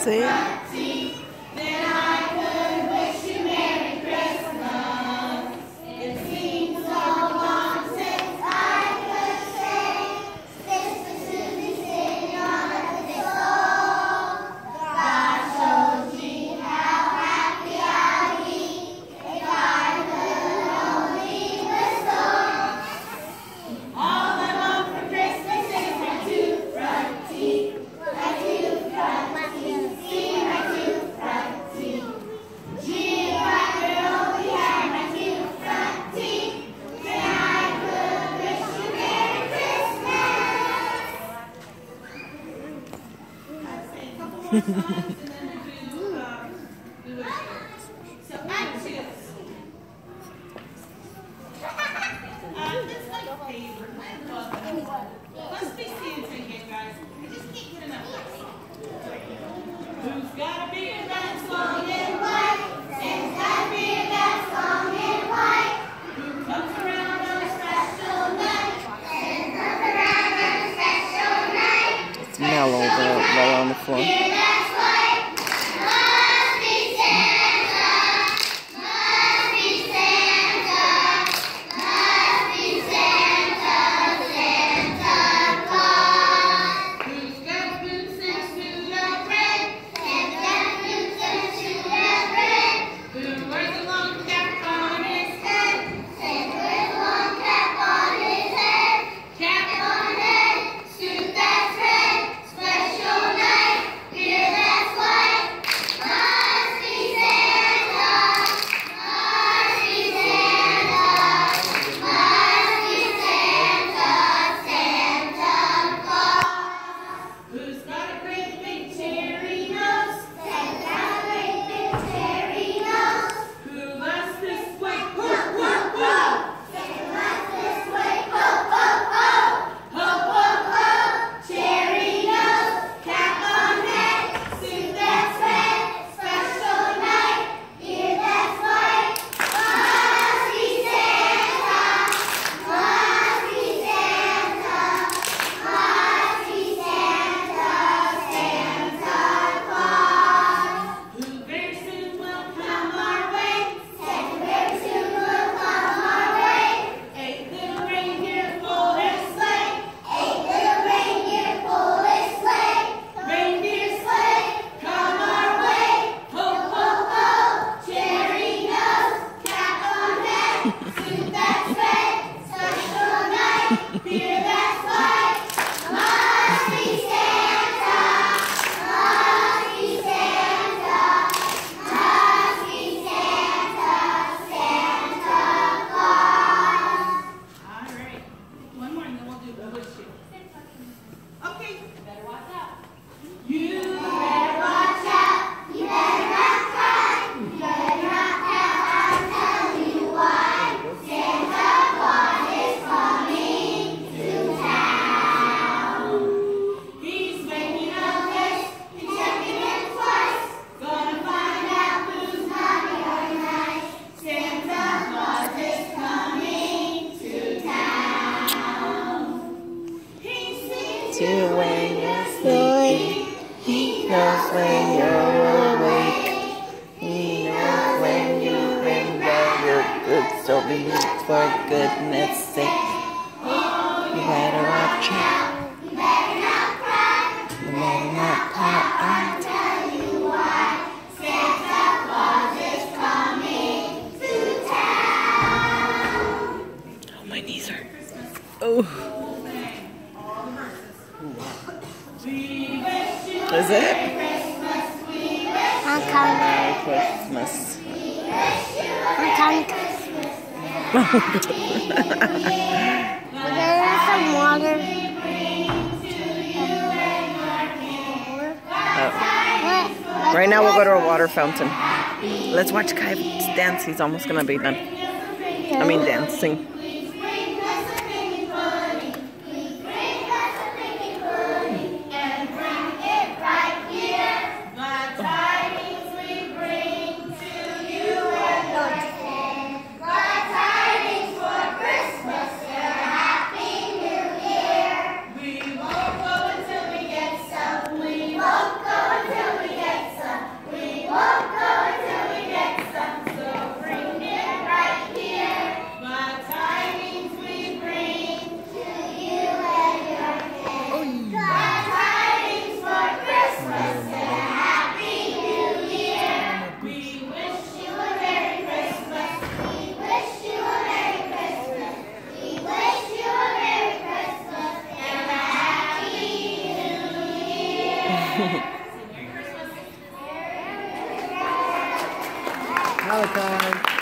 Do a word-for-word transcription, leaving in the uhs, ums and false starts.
say it. Let's be Santa again, guys. I just can't get enough. Who's gotta be a dance long and white? Santa's gotta be a dance long and white. Who comes around on a special night? Santa comes around on a special night. It's mellow, but roll on the floor. To when you're sleeping, he knows when you're awake, he knows when you remember your good, so please, for goodness sake, you better watch out, you better not cry, you better not cry, I tell you why, Santa Claus is coming to town. Oh, my knees hurt. Oh. Is it? I'm coming. Merry Christmas. I'm coming. There's some water. Oh. Right now we'll go to a water fountain. Let's watch Kai dance. He's almost going to be done. I mean dancing. We won't go until we get Malachi.